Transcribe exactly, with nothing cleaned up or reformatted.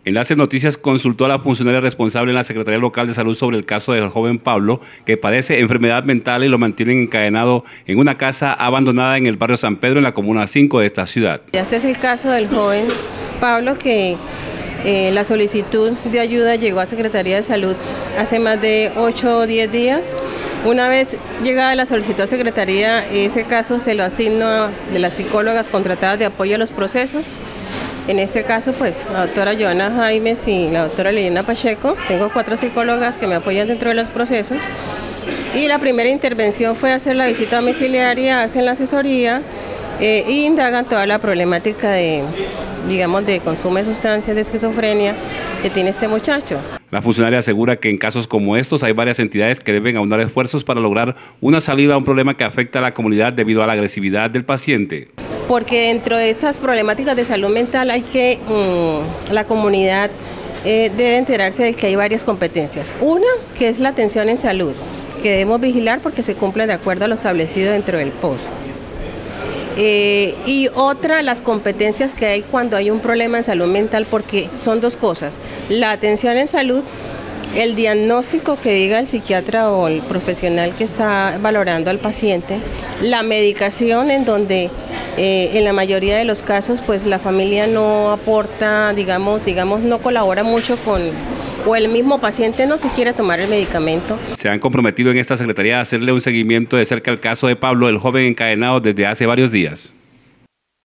Enlace Noticias consultó a la funcionaria responsable en la Secretaría Local de Salud sobre el caso del joven Pablo, que padece enfermedad mental y lo mantienen encadenado en una casa abandonada en el barrio San Pedro, en la comuna cinco de esta ciudad. Este es el caso del joven Pablo, que eh, la solicitud de ayuda llegó a Secretaría de Salud hace más de ocho o diez días. Una vez llegada la solicitud a Secretaría, ese caso se lo asigno de las psicólogas contratadas de apoyo a los procesos. En este caso, pues, la doctora Joana Jaimes y la doctora Liliana Pacheco. Tengo cuatro psicólogas que me apoyan dentro de los procesos. Y la primera intervención fue hacer la visita domiciliaria, hacen la asesoría eh, e indagan toda la problemática de, digamos, de consumo de sustancias, de esquizofrenia que tiene este muchacho. La funcionaria asegura que en casos como estos hay varias entidades que deben aunar esfuerzos para lograr una salida a un problema que afecta a la comunidad debido a la agresividad del paciente. Porque dentro de estas problemáticas de salud mental hay que, mmm, la comunidad eh, debe enterarse de que hay varias competencias. Una, que es la atención en salud, que debemos vigilar porque se cumple de acuerdo a lo establecido dentro del P O S. Eh, y otra, las competencias que hay cuando hay un problema en salud mental, porque son dos cosas: la atención en salud, el diagnóstico que diga el psiquiatra o el profesional que está valorando al paciente, la medicación, en donde eh, en la mayoría de los casos pues la familia no aporta, digamos, digamos no colabora mucho con, o el mismo paciente no se quiere tomar el medicamento. Se han comprometido en esta secretaría a hacerle un seguimiento de cerca al caso de Pablo, el joven encadenado desde hace varios días.